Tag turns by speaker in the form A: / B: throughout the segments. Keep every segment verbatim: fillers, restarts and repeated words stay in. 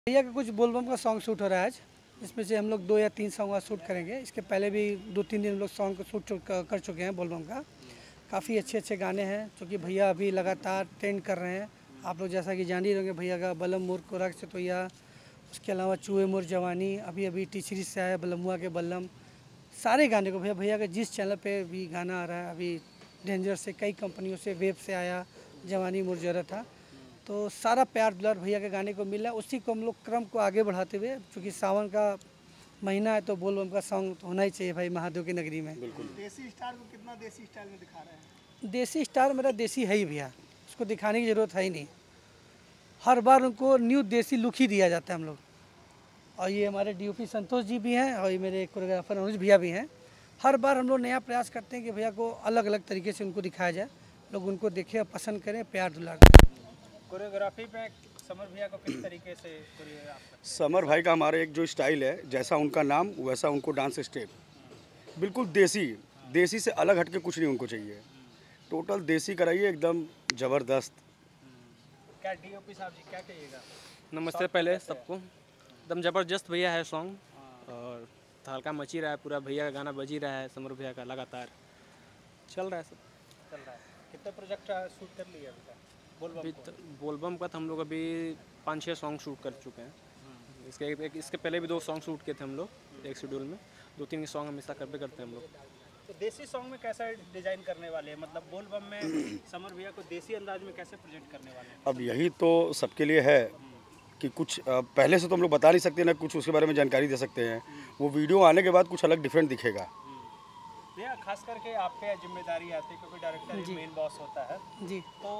A: भैया का कुछ बोलबम का सॉन्ग शूट हो रहा है आज, इसमें से हम लोग दो या तीन सॉन्ग आज शूट करेंगे। इसके पहले भी दो तीन दिन हम लोग सॉन्ग को शूट कर चुके हैं बोलबम का। काफ़ी अच्छे अच्छे गाने हैं क्योंकि भैया अभी लगातार ट्रेंड कर रहे हैं। आप लोग जैसा कि जान ही रहोगे भैया का बलम मुर कोरक से तो या उसके अलावा चूहे मुर जवानी, अभी अभी टी सीरीज से आया बलमुआ के बल्लम, सारे गाने को भैया भैया का जिस चैनल पे भी गाना आ रहा है, अभी डेंजर से कई कंपनियों से वेब से आया जवानी मुरझरा था, तो सारा प्यार दुलार भैया के गाने को मिला। उसी को हम लोग क्रम को आगे बढ़ाते हुए, क्योंकि सावन का महीना है तो बोल बम का सॉन्ग तो होना ही चाहिए भाई महादेव की नगरी में।
B: बिल्कुल। देसी स्टार को कितना देसी स्टाइल में दिखा रहे हैं?
A: देसी स्टार मेरा देसी है ही भैया, उसको दिखाने की ज़रूरत है ही नहीं। हर बार उनको न्यू देसी लुक ही दिया जाता है हम लोग। और ये हमारे डीओपी संतोष जी भी हैं और ये मेरे कोरियोग्राफर अनुज भैया भी हैं। हर बार हम लोग नया प्रयास करते हैं कि भैया को अलग अलग तरीके से उनको दिखाया जाए, लोग उनको देखें और पसंद करें, प्यार दुलार करें।
C: कोरियोग्राफी पे समर भैया को किस तरीके से कोरियोग्राफ करते हैं?
B: समर भाई का हमारा एक जो स्टाइल है, जैसा उनका नाम वैसा उनको डांस स्टेप, बिल्कुल देसी देसी से अलग हटके कुछ नहीं उनको चाहिए, टोटल देसी कराइए एकदम ज़बरदस्त।
C: क्या डीओपी साहब जी क्या कहिएगा?
D: नमस्ते पहले सबको, एकदम ज़बरदस्त भैया है सॉन्ग और हल्का मची रहा है, पूरा भैया का गाना बज ही रहा है, समर भैया का लगातार चल रहा है सब
C: चल रहा है। कितने प्रोजेक्ट शूट कर लिए अभी तक बोलबम
D: अभी
C: को?
D: तो बोलबम का तो हम लोग अभी पाँच छः सॉन्ग शूट कर चुके हैं। इसके एक इसके पहले भी दो सॉन्ग शूट किए थे हम लोग एक शेड्यूल में, दो तीन सॉन्ग हमेशा करते करते हैं हम लोग।
C: तो देसी सॉन्ग में कैसा डिजाइन करने वाले हैं, मतलब बोलबम में समर भैया को देसी अंदाज में कैसे प्रेजेंट करने वाले हैं?
B: अब यही तो सबके लिए है कि कुछ पहले से तो हम लोग बता नहीं सकते ना, कुछ उसके बारे में जानकारी दे सकते हैं। वो वीडियो आने के बाद कुछ अलग डिफरेंट दिखेगा।
C: भैया खास करके आप पे जिम्मेदारी आती है क्योंकि डायरेक्टर ही मेन बॉस होता है
A: जी।
C: तो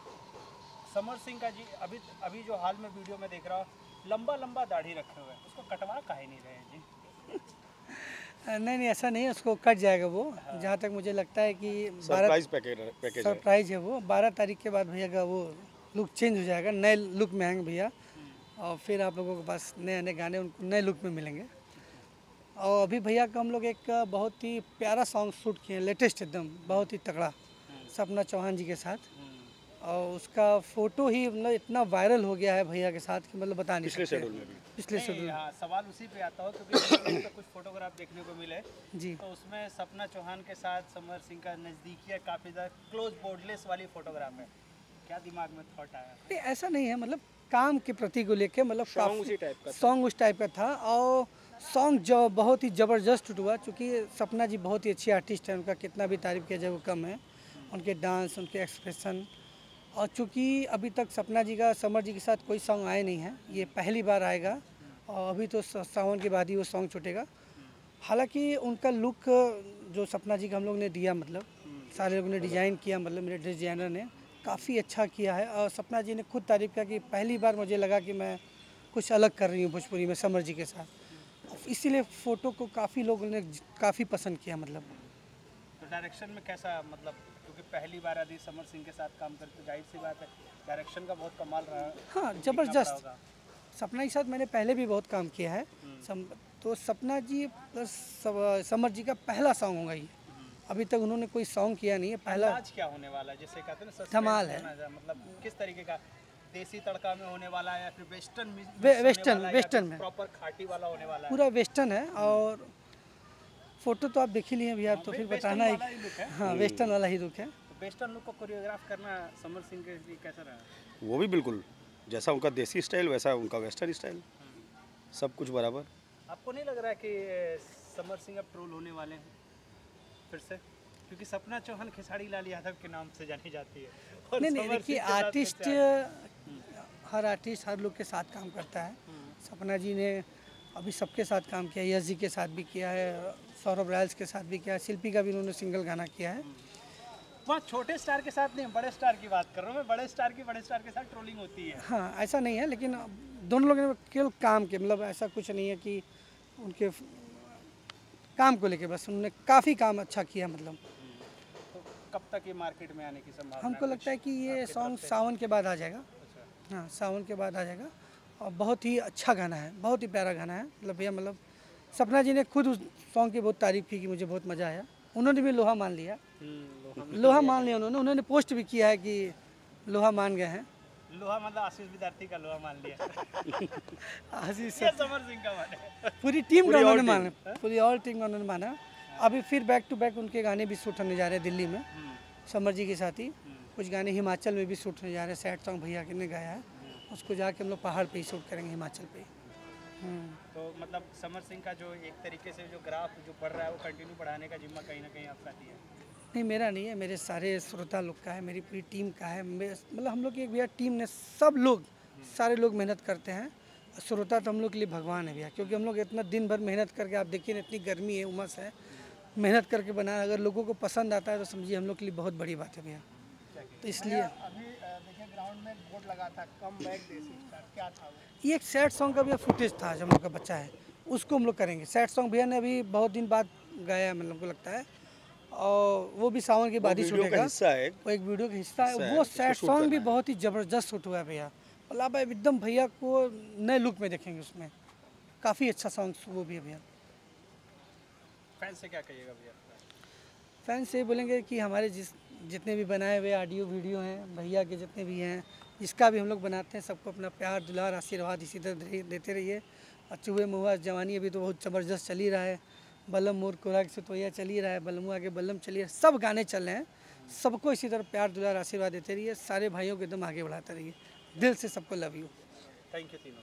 C: समर सिंह का जी अभी अभी जो हाल में वीडियो में देख रहा हूँ, लंबा लंबा दाढ़ी रखे हुए हैं, उसको कटवा काहे नहीं रहे हैं जी?
A: नहीं नहीं ऐसा नहीं है, उसको कट जाएगा वो। हाँ। जहाँ तक मुझे लगता है कि
B: सरप्राइज पैकेज पैकेज
A: सरप्राइज है वो। बारह तारीख के बाद भैया का वो लुक चेंज हो जाएगा, नए लुक में आएंगे भैया और फिर आप लोगों के पास नए नए गाने उनको नए लुक में मिलेंगे। और अभी भैया का हम लोग एक बहुत ही प्यारा सॉन्ग शूट किए हैं, लेटेस्ट एकदम बहुत ही तगड़ा, सपना चौहान जी के साथ। और उसका फोटो ही मतलब इतना वायरल हो गया है भैया के साथ कि मतलब बता नहीं
B: पिछले
A: सकते।
B: शेड्यूल में भी
A: पिछले शेड्यूल
C: हाँ, सवाल उसी पे आता हो क्योंकि तो कुछ फोटोग्राफ देखने को मिले
A: जी।
C: तो उसमें सपना चौहान के साथ समर सिंह का नज़दीकी काफ़ी ज़्यादा क्लोज बोर्डलेस वाली फोटोग्राफ है। क्या दिमाग में थॉट आया?
A: नहीं ऐसा नहीं है, मतलब काम के प्रति को लेके मतलब
D: सॉन्ग उसी टाइप का
A: सॉन्ग उस टाइप का था। और सॉन्ग जो बहुत ही ज़बरदस्त हुआ, चूँकि सपना जी बहुत ही अच्छी आर्टिस्ट है, उनका कितना भी तारीफ़ किया जाए वो कम है। उनके डांस, उनके एक्सप्रेशन, और चूँकि अभी तक सपना जी का समर जी के साथ कोई सॉन्ग आया नहीं है, ये पहली बार आएगा और अभी तो सावन के बाद ही वो सॉन्ग छूटेगा। हालांकि उनका लुक जो सपना जी का हम लोग ने दिया, मतलब सारे लोगों ने डिज़ाइन किया, मतलब मेरे ड्रेस डिज़ाइनर ने काफ़ी अच्छा किया है। और सपना जी ने खुद तारीफ़ किया कि पहली बार मुझे लगा कि मैं कुछ अलग कर रही हूँ भोजपुरी में समर जी के साथ, इसीलिए फ़ोटो को काफ़ी लोगों ने काफ़ी पसंद किया। मतलब
C: तो डायरेक्शन में कैसा, मतलब क्योंकि पहली बार यदि समर सिंह के साथ काम करते तो जाहिर सी बात है डायरेक्शन का बहुत कमाल रहा है।
A: हाँ ज़बरदस्त। सपना के साथ मैंने पहले भी बहुत काम किया है, सम, तो सपना जी प्लस समर जी का पहला सॉन्ग होगा ये। अभी तक उन्होंने कोई सॉन्ग किया नहीं है, पहला।
C: आज क्या होने वाला है, जैसे कहते हैं ना
A: धमाल है,
C: मतलब किस तरीके का, देसी तड़का में होने वाला है या फिर वेस्टर्न में?
A: वे, वेस्टर्न वेस्टर्न में
C: प्रॉपर खाटी वाला होने वाला है?
A: पूरा वेस्टर्न है। और फोटो तो आप देख ही लिए भैया, तो फिर बताना ही। हाँ वेस्टर्न वाला ही लुक है।
C: तो वेस्टर्न लुक को कोरियोग्राफ करना समर सिंह के लिए कैसा रहा?
B: वो भी बिल्कुल जैसा उनका देसी स्टाइल वैसा उनका वेस्टर्न स्टाइल, सब कुछ बराबर।
C: आपको नहीं लग रहा है कि समर सिंह अब ट्रोल होने वाले हैं फिर से, क्योंकि सपना चौहान खेसारी लाल यादव के नाम से जानी जाती है? और
A: नहीं नहीं देखिए, आर्टिस्ट हर आर्टिस्ट हर लोग के साथ काम करता है। सपना जी ने अभी सबके साथ काम किया, यश जी के साथ भी किया है, सौरभ रायल्स के साथ भी किया है, शिल्पी का भी उन्होंने सिंगल गाना किया है।
C: वहाँ छोटे स्टार के साथ नहीं, बड़े स्टार की बात कर रहा हूँ मैं। बड़े स्टार की बड़े स्टार के साथ ट्रोलिंग होती है।
A: हाँ ऐसा नहीं है, लेकिन दोनों लोगों ने केवल काम के, मतलब ऐसा कुछ नहीं है कि उनके काम को लेके, बस उन्होंने काफ़ी काम अच्छा किया। मतलब
C: तो कब तक ये मार्केट में आने की संभावना?
A: हमको लगता है कि ये सॉन्ग सावन के बाद आ जाएगा। हाँ सावन के बाद आ जाएगा और बहुत ही अच्छा गाना है, बहुत ही प्यारा गाना है। मतलब भैया मतलब सपना जी ने खुद उस सॉन्ग की बहुत तारीफ़ की कि मुझे बहुत मज़ा आया। उन्होंने भी लोहा मान लिया, लोहा मान लिया उन्होंने उन्होंने पोस्ट भी किया है कि लोहा मान गए हैं।
C: लोहा मतलब आशीष विद्यार्थी का लोहा मान लिया।
A: आशीष
C: ये समर सिंह का माने।
A: पूरी टीम का
B: पूरी
A: उन्होंने
B: all
A: माना, पूरी ऑल टीम का उन्होंने माना। अभी फिर बैक टू बैक उनके गाने भी शूट होने जा रहे हैं दिल्ली में, समर जी के साथ ही। कुछ गाने हिमाचल में भी शूट होने जा रहे हैं, सैड सॉन्ग भैया ने गाया है, उसको जाके हम लोग पहाड़ पे ही शूट करेंगे, हिमाचल पे। हम्म।
C: तो मतलब समर सिंह का जो एक तरीके से जो ग्राफ जो बढ़ रहा है वो कंटिन्यू बढ़ाने का जिम्मा कहीं ना कहीं आपका ही है।
A: नहीं, मेरा नहीं है, मेरे सारे श्रोता लोग का है, मेरी पूरी टीम का है। मैं- मतलब हम लोग की एक भैया टीम ने, सब लोग, सारे लोग मेहनत करते हैं। श्रोता तो हम लोग के लिए भगवान है भैया, क्योंकि हम लोग इतना दिन भर मेहनत करके, आप देखिए ना, इतनी गर्मी है, उमस है, मेहनत करके बना, अगर लोगों को पसंद आता है तो समझिए हम लोग के लिए बहुत बड़ी बात है भैया। तो इसलिए
C: अभी देखिए ग्राउंड में बोर्ड लगा था कम बैक देसी स्टार, क्या था वो?
A: ये एक सैड सॉन्ग का भैया फुटेज था, जो हम लोग का बच्चा है, उसको हम लोग करेंगे। सैड सॉन्ग भैया ने अभी बहुत दिन बाद गाया है, मतलब को लगता है, और वो भी सावन के बाद ही
B: वीडियो का
A: छूटेगा।
B: हिस्सा है।
A: वो एक वीडियो का हिस्सा है,
B: हिस्सा है,
A: वो
B: उसको
A: सैड
B: शूट
A: सॉन्ग
B: करना
A: भी
B: है।
A: बहुत ही ज़बरदस्त शूट हुआ है भैया। मतलब आप एकदम भैया को नए लुक में देखेंगे उसमें, काफ़ी अच्छा सॉन्ग वो भी है भैया।
C: फैन से क्या कहिएगा भैया?
A: फैन से बोलेंगे कि हमारे जिस जितने भी बनाए हुए ऑडियो वीडियो हैं भैया के, जितने भी हैं, जिसका भी हम लोग बनाते हैं, सबको अपना प्यार दुलार आशीर्वाद इसी तरह दे- देते रहिए। और चूहे मुआ जवानी अभी तो बहुत ज़बरदस्त चल ही रहा है, बलम मोर कोराक से तो यह चल ही रहा है, बलमुआ के बलम चल ही रहा है, सब गाने चल रहे हैं। सबको इसी तरह प्यार दुलार आशीर्वाद देते रहिए, सारे भाइयों को एकदम आगे बढ़ाते रहिए। दिल से सबको लव यू।
C: थैंक यू तीनों।